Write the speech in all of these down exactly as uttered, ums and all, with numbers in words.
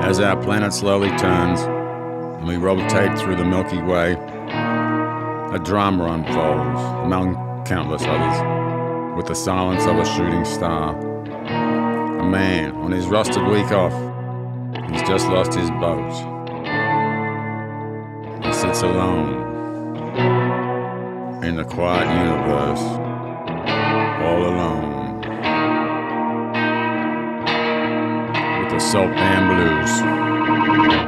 As our planet slowly turns and we rotate through the Milky Way, a drama unfolds among countless others with the silence of a shooting star. A man on his rusted week off, he's just lost his boat. He sits alone in the quiet universe, all alone. The Salt Pan Blues.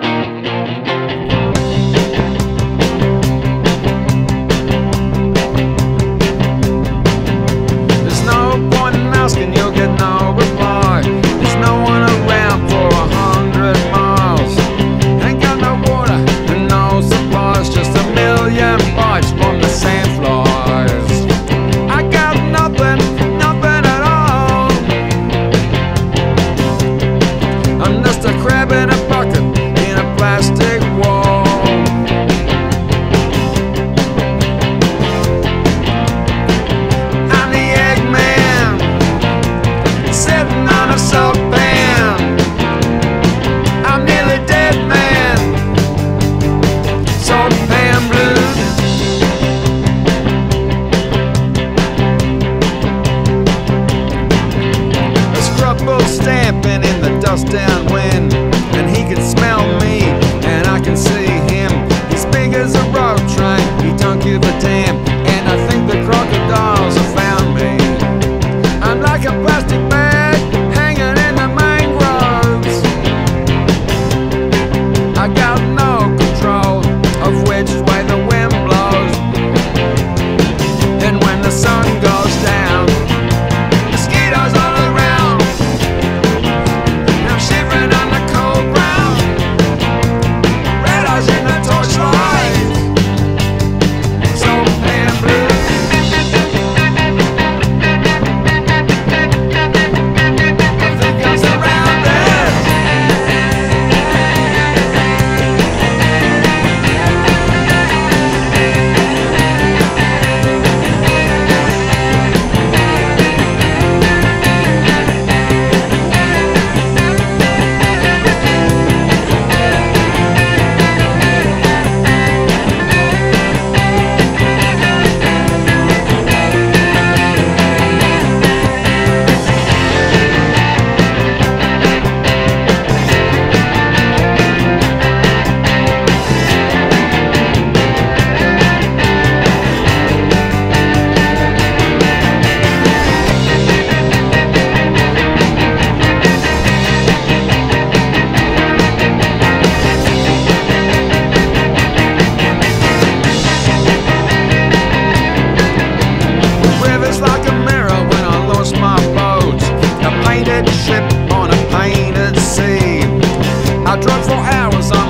Stamping in the dust downwind, and he can smell me, and I can see him. He's big as a road train, he don't give a damn, and I think the crocodiles have found me. I'm like a plastic bag hanging in the mangroves. I got no control of which way the wind blows, and when the sun goes down, mosquitoes all around. Ship on a painted sea, I drove for hours on